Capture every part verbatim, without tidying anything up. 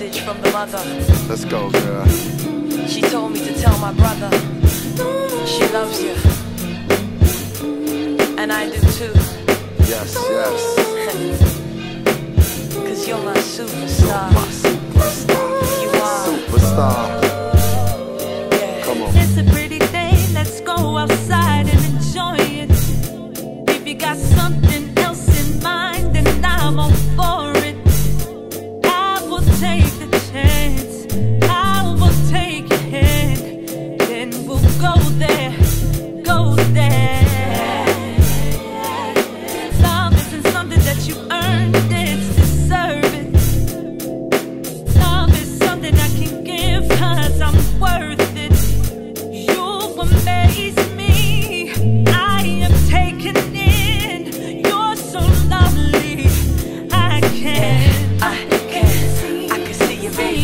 message from the mother. Let's go, girl. She told me to tell my brother she loves you, and I do too. Yes, yes. Cause you're my superstar. My superstar. You are. Superstar. Yeah. Come on. It's a pretty day, let's go outside and enjoy it. If you got something else in mind, then I'm all for it. I will take the chance, I will take your hand, then we'll go there, go there. Love isn't something that you earn, it's deserving. Love is something I can give, cause I'm worth it. You amaze me, I am taken in. You're so lovely, I can't, I can, I can see you, baby.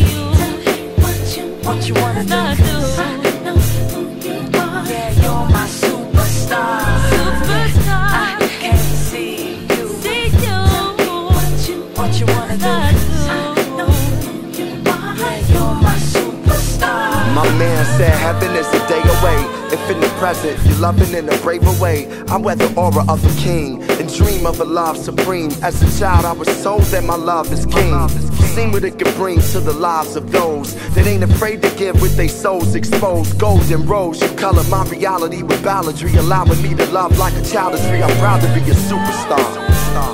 What you wanna do? Cause I know who you are. Yeah, you're my superstar. Superstar. I can see you. See you. What you, what you wanna do? Cause I know who you are. Yeah, you're my superstar. My man said heaven is a day away. If in the present you're loving in a braver way, I wear the aura of a king and dream of a love supreme. As a child I was told that my love is king. Seen what it could bring to the lives of those that ain't afraid to give with their souls exposed. Golden rose, you color my reality with balladry, allowing me to love like a child is free. I'm proud to be a superstar.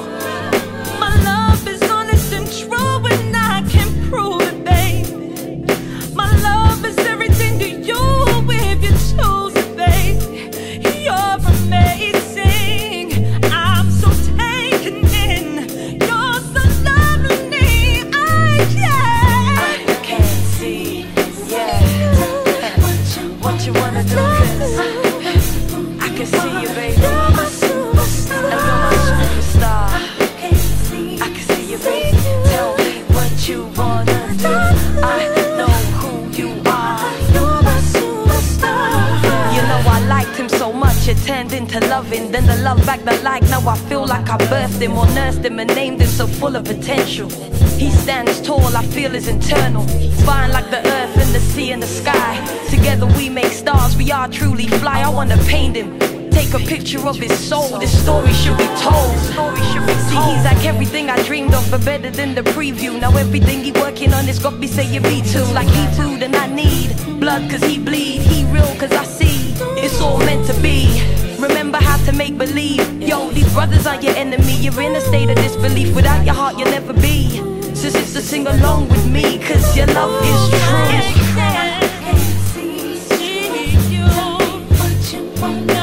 My love is honest and true, and I can prove it, baby. My love is everything to you if you choose it, baby. You're amazing, I'm so taken in. You're so lovely, I can't. I can see, yeah. What you wanna do? Cause I can see you, baby. You're my superstar. And you're my superstar. I can see you, baby. Tell me what you wanna do. I know who you are. You're my superstar. You know I liked him so much, it turned into loving. Then the love back the like, now I feel like I birthed him or nursed him and named him, so full of potential. He stands tall, I feel is internal. Fine like the earth and the sea and the sky. Together we make stars, we are truly fly. I wanna paint him, take a picture of his soul. This story should be told. See, he's like everything I dreamed of, but better than the preview. Now everything he working on is got me saying me too. Like he food and I need blood cause he bleed. He real cause I see it's all meant to be. Remember how to make believe. Yo, these brothers are your enemy. You're in a state of disbelief. Without your heart you'll never be. So sister, sing along with me, cause your love is true. I can't see you. What you want.